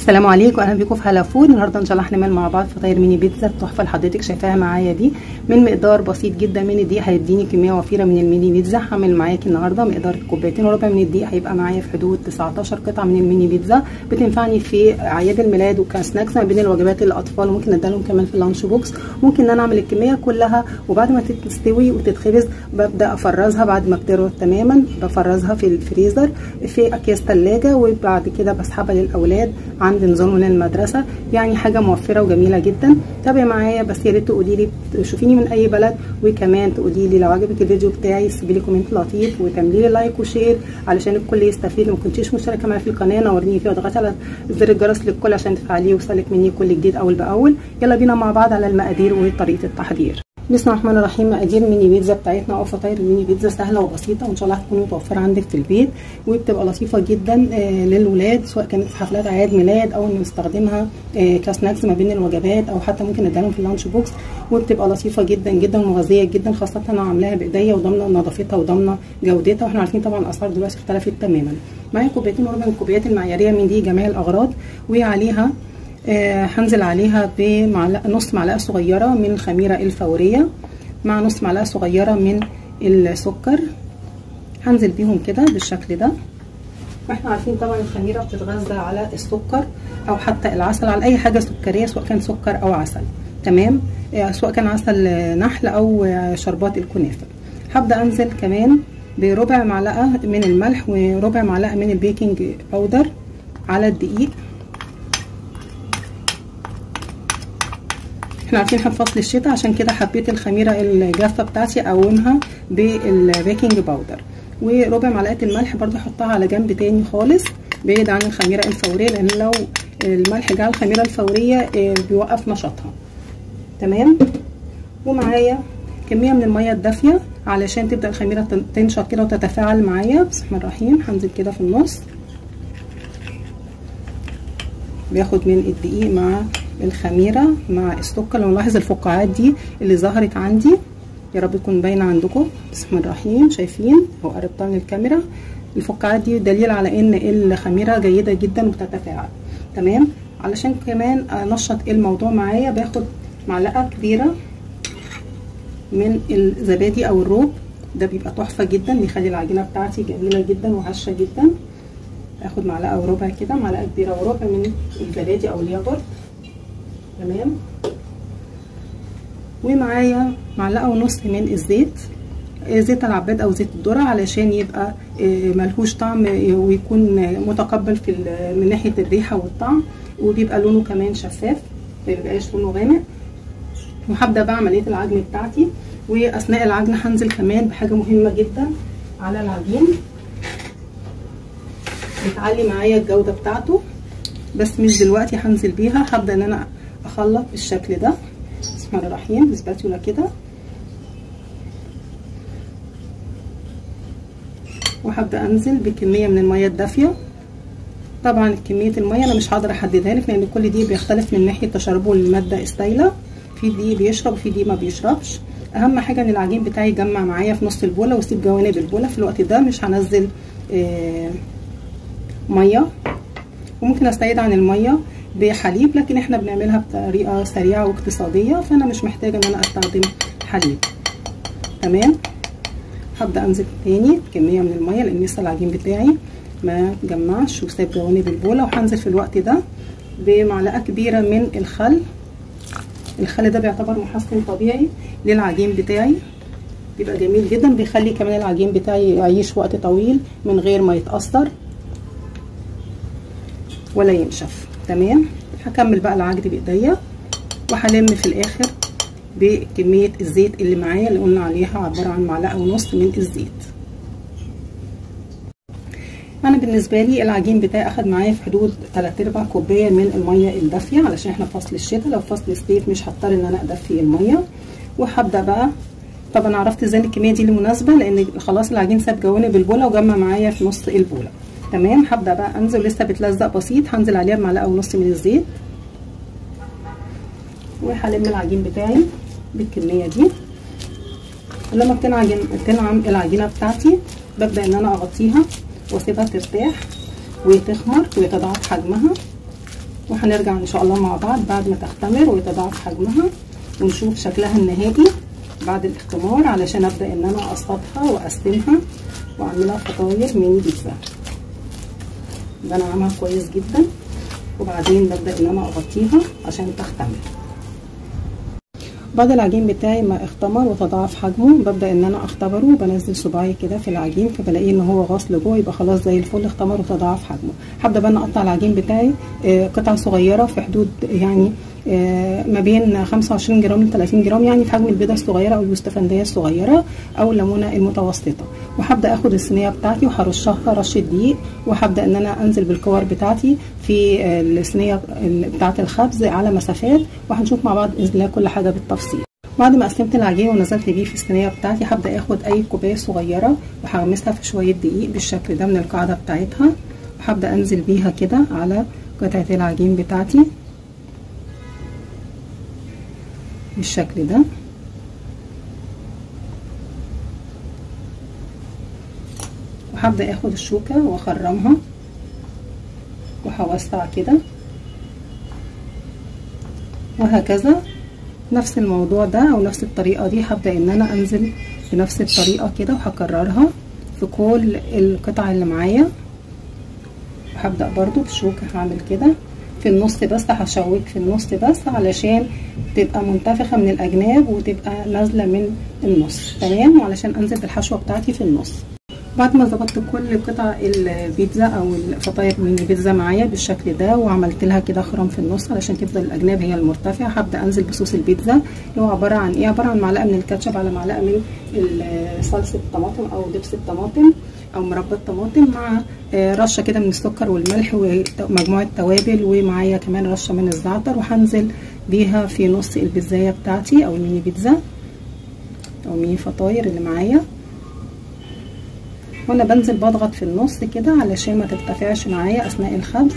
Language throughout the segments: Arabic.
السلام عليكم واهلا بيكم في هلا فود. النهارده ان شاء الله هنعمل مع بعض فطاير ميني بيتزا التحفه اللي حضرتك شايفاها معايا دي من مقدار بسيط جدا من الدقيق هيديني كميه وفيره من الميني بيتزا. هعمل معاكي النهارده مقدار كوبايتين وربع من الدقيق، هيبقى معايا في حدود 19 قطعه من الميني بيتزا، بتنفعني في اعياد الميلاد وكسناكس ما بين الوجبات للاطفال، وممكن ادالهم كمان في اللانش بوكس. ممكن ان انا اعمل الكميه كلها وبعد ما تستوي وتتخبز ببدا افرزها بعد ما بتبرد تماما، بفرزها في الفريزر في اكياس ثلاجه، وبعد كده بسحبها للاولاد عند نظام من المدرسه. يعني حاجه موفره وجميله جدا. تابعي معايا، بس يا ريت تقولي لي تشوفيني من اي بلد، وكمان تقولي لي لو عجبك الفيديو بتاعي سيبي لي كومنت لطيف وتعملي لي لايك وشير علشان الكل يستفيد. لو ما كنتيش مشتركه معايا في القناه نوريني فيها واضغطي على زر الجرس للكل عشان تفعليه ويوصلك مني كل جديد اول باول. يلا بينا مع بعض على المقادير وطريقه التحضير. بسم الله الرحمن الرحيم. مقادير الميني بيتزا بتاعتنا او فطاير الميني بيتزا سهله وبسيطه، وان شاء الله هتكون متوفره عندك في البيت، وبتبقى لطيفه جدا للولاد سواء كانت في حفلات اعياد ميلاد او نستخدمها كسناكس ما بين الوجبات، او حتى ممكن نديها في اللانش بوكس، وبتبقى لطيفه جدا جدا ومغذيه جدا، خاصه انا عاملاها بايديا وضامنه نظافتها وضامنه جودتها، واحنا عارفين طبعا الاسعار دلوقتي اختلفت تماما. معايا كوبايتين وربع من الكوبايات المعياريه من دي جميع الاغراض، وعليها هنزل عليها نص معلقه صغيره من الخميره الفوريه مع نص معلقه صغيره من السكر، هنزل بيهم كده بالشكل ده. واحنا عارفين طبعا الخميره بتتغذى على السكر او حتى العسل، على اي حاجه سكريه سواء كان سكر او عسل، تمام، سواء كان عسل نحل او شربات الكنافه. هبدا انزل كمان بربع معلقه من الملح وربع معلقه من البيكنج باودر على الدقيق. احنا عارفين احنا في فصل الشتاء، عشان كده حبيت الخميره الجافه بتاعتي اقومها بالبيكنج باودر. وربع معلقه الملح برضو احطها على جنب تاني خالص بعيد عن الخميره الفوريه، لان لو الملح جه على الخميره الفوريه بيوقف نشاطها، تمام. ومعايا كميه من الميه الدافيه علشان تبدا الخميره تنشط كده وتتفاعل معايا. بسم الله الرحمن الرحيم. هنزل كده في النص، بياخد من الدقيق مع الخميره مع السكر. لو نلاحظ الفقاعات دي اللي ظهرت عندي، يا رب تكون باينه عندكم. بسم الله الرحمن الرحيم. شايفين اهو قربتها من الكاميرا، الفقاعات دي دليل على ان الخميره جيده جدا وبتتفاعل، تمام. علشان كمان انشط الموضوع معايا باخد معلقه كبيره من الزبادي او الروب، ده بيبقى تحفه جدا، بيخلي العجينه بتاعتي جميله جدا وهشه جدا. اخد معلقه وربع كده، معلقه كبيره وربع من الزبادي او الياغورت، تمام. ومعايا معلقه ونص من الزيت، زيت العباد او زيت الذره، علشان يبقى ملهوش طعم ويكون متقبل في من ناحيه الريحه والطعم، وبيبقى لونه كمان شفاف ما بيبقاش لونه غامق. وهبدا بقى عمليه العجن بتاعتي، واثناء العجن هنزل كمان بحاجه مهمه جدا على العجين بتعلي معايا الجوده بتاعته، بس مش دلوقتي هنزل بيها. هبدا ان انا اخلط بالشكل ده، بسم الله الرحمن الرحيم، بسباتولا كده، وهبدا انزل بكميه من الميه الدافيه. طبعا كميه الميه انا مش هقدر احددها لك، لان كل دي بيختلف من ناحيه تشربه للماده السائله، في دي بيشرب وفي دي ما بيشربش. اهم حاجه ان العجين بتاعي يجمع معايا في نص البوله واسيب جوانب البوله. في الوقت ده مش هنزل ميه، وممكن استعيد عن الميه بحليب، لكن احنا بنعملها بطريقه سريعه واقتصاديه، فانا مش محتاجه ان انا استخدم حليب، تمام. هبدا انزل تاني بكميه من الميه لان لسه العجين بتاعي ما جمعش وساب جوانب البوله. وهنزل في الوقت ده بمعلقه كبيره من الخل. الخل ده بيعتبر محسن طبيعي للعجين بتاعي، بيبقى جميل جدا، بيخلي كمان العجين بتاعي يعيش وقت طويل من غير ما يتأثر ولا ينشف، تمام. هكمل بقى العجن بايديا، وهلم في الاخر بكميه الزيت اللي معايا اللي قلنا عليها عباره عن معلقه ونص من الزيت. انا بالنسبه لي العجين بتاعي اخد معايا في حدود 3/4 كوبايه من الميه الدافيه، علشان احنا في فصل الشتاء، لو فصل الصيف مش هضطر ان انا ادفي الميه. وهبدا بقى، طبعا عرفت ازاي الكميه دي اللي مناسبه، لان خلاص العجين ساب جوانب البوله وجمع معايا في نص البوله، تمام. هبدا بقى انزل، لسه بتلزق بسيط، هنزل عليها بمعلقه ونص من الزيت، وهلم العجين بتاعي بالكميه دي. لما بتنعم العجينه بتاعتي ببدا ان انا اغطيها واسيبها ترتاح وتخمر ويتضاعف حجمها، وهنرجع ان شاء الله مع بعض بعد ما تختمر ويتضاعف حجمها ونشوف شكلها النهائي بعد الاختمار، علشان ابدا ان انا اقسطها واقسمها واعملها فطاير ميني بيتزا. بنعمها كويس جدا وبعدين ببدا ان انا اغطيها عشان تختمر. بعد العجين بتاعي ما اختمر وتضاعف حجمه ببدا ان انا اختبره وبنزل صباعي كده في العجين، فبلاقيه ان هو غاص لجوه، يبقى خلاص زي الفل اختمر وتضاعف حجمه. هبدا بقى اقطع العجين بتاعي قطع صغيره في حدود يعني ما بين 25 جرام ل 30 جرام، يعني في حجم البيضه الصغيره او اليوستفنديه الصغيره او الليمونه المتوسطه. وهبدا اخد الصينيه بتاعتي وهرشها رشه دقيق، وهبدا ان انا انزل بالكور بتاعتي في الصينيه بتاعه الخبز على مسافات، وهنشوف مع بعض باذن الله كل حاجه بالتفصيل. بعد ما قسمت العجين ونزلت بيه في الصينيه بتاعتي هبدا اخد اي كوبايه صغيره وهغمسها في شويه دقيق بالشكل ده من القاعده بتاعتها، وهبدا انزل بيها كده على قطعه العجين بتاعتي بالشكل ده. وهبدا اخد الشوكه واخرمها وهوسع كده، وهكذا نفس الموضوع ده او نفس الطريقه دي هبدا ان انا انزل بنفس الطريقه كده، وهكررها في كل القطع اللي معايا. وهبدا برضو بالشوكه هعمل كده في النص بس، هشوك في النص بس علشان تبقى منتفخه من الاجناب وتبقى نازله من النص تمام، وعلشان انزل بالحشوه بتاعتي في النص. بعد ما ظبطت كل قطع البيتزا او الفطاير ميني بيتزا معايا بالشكل ده وعملت لها كده خرم في النص علشان تفضل الاجناب هي المرتفعه، هبدا انزل بصوص البيتزا اللي هو عباره عن ايه؟ عباره عن معلقه من الكاتشب على معلقه من صلصه الطماطم او دبس الطماطم او مربى الطماطم، مع رشه كده من السكر والملح ومجموعه توابل، ومعايا كمان رشه من الزعتر، وهنزل بيها في نص البيتزايه بتاعتي او الميني بيتزا او ميني فطاير اللي معايا. وانا بنزل بضغط في النص كده علشان ما ترتفعش معايا اثناء الخبز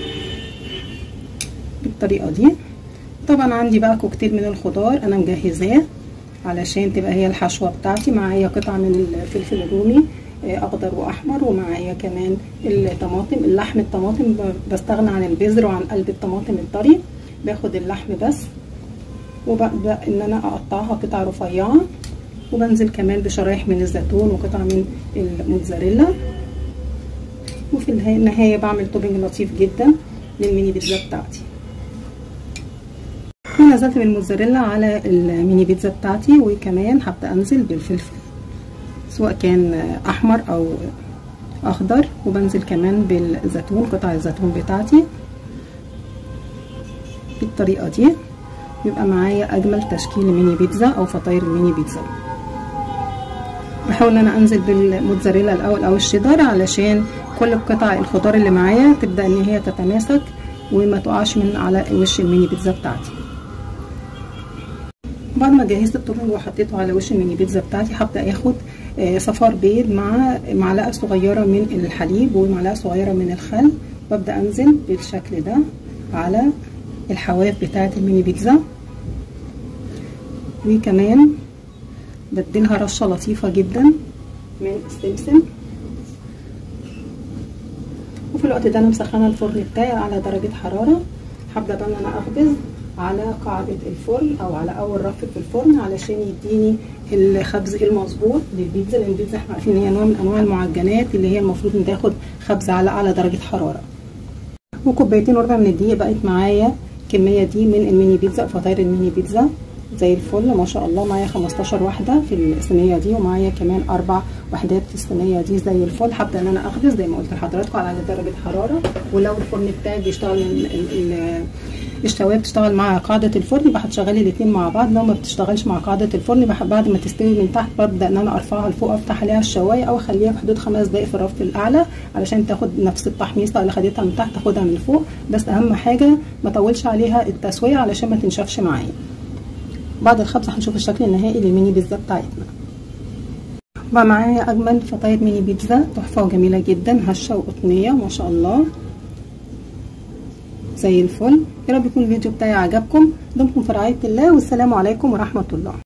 بالطريقه دي. طبعا عندي بقى كوكتيل من الخضار انا مجهزاه علشان تبقى هي الحشوه بتاعتي. معايا قطعه من الفلفل الرومي اخضر واحمر، ومعايا كمان الطماطم، اللحم الطماطم بستغنى عن البذر وعن قلب الطماطم الطري، باخد اللحم بس وببدا ان انا اقطعها قطع رفيعه، وبنزل كمان بشرايح من الزيتون وقطع من الموتزاريلا. وفي النهايه بعمل توبنج لطيف جدا للميني بيتزا بتاعتي. ونزلت بالموتزاريلا على الميني بيتزا بتاعتي، وكمان هبدا انزل بالفلفل سواء كان احمر او اخضر، وبنزل كمان بالزيتون قطع الزيتون بتاعتي بالطريقه دي. يبقى معايا اجمل تشكيل ميني بيتزا او فطاير الميني بيتزا. بحاول ان انا انزل بالموتزاريلا الاول او الشيدر علشان كل قطع الخضار اللي معايا تبدا ان هي تتماسك وما تقعش من على وش الميني بيتزا بتاعتي. بعد ما جهزت التوبنج وحطيته على وش الميني بيتزا بتاعتي هبدا اخد صفار بيض مع معلقه صغيره من الحليب ومعلقه صغيره من الخل، وابدا انزل بالشكل ده على الحواف بتاعه الميني بيتزا. وكمان بديلها رشه لطيفه جدا من السمسم. وفي الوقت ده انا مسخنه الفرن بتاعي على درجه حراره. هبدا بقى ان انا اخبز على قاعده الفرن او على اول رف في الفرن علشان يديني الخبز المظبوط للبيتزا، لان البيتزا احنا عارفين ان هي نوع من انواع المعجنات اللي هي المفروض ان تاخد خبز على اعلى درجه حراره. وكوبايتين وربع من الدقيق بقت معايا الكميه دي من الميني بيتزا، فطاير الميني بيتزا زي الفل ما شاء الله. معايا 15 واحده في الصينيه دي، ومعايا كمان 4 وحدات في الصينيه دي زي الفل. هبدا ان انا اخبز زي ما قلت لحضراتكم على درجه حراره. ولو الفرن بتاعي بيشتغل الشوايه بتشتغل مع قاعده الفرن يبقى هتشغلي الاثنين مع بعض. لو ما بتشتغلش مع قاعده الفرن بعد ما تستوي من تحت ببدا ان انا ارفعها لفوق، افتح عليها الشوايه او اخليها في حدود 5 دقائق في الرف الاعلى علشان تاخد نفس التحميصه اللي خدتها من تحت تاخدها من فوق. بس اهم حاجه ما اطولش عليها التسويه علشان ما تنشفش معايا. بعد الخبز هنشوف الشكل النهائي للميني بيتزا بتاعتنا. بقى معايا اجمل فطاير ميني بيتزا تحفه وجميله جدا، هشه وقطنيه ما شاء الله زي الفل. يا رب يكون الفيديو بتاعي عجبكم. دمتم في رعايه الله، والسلام عليكم ورحمه الله.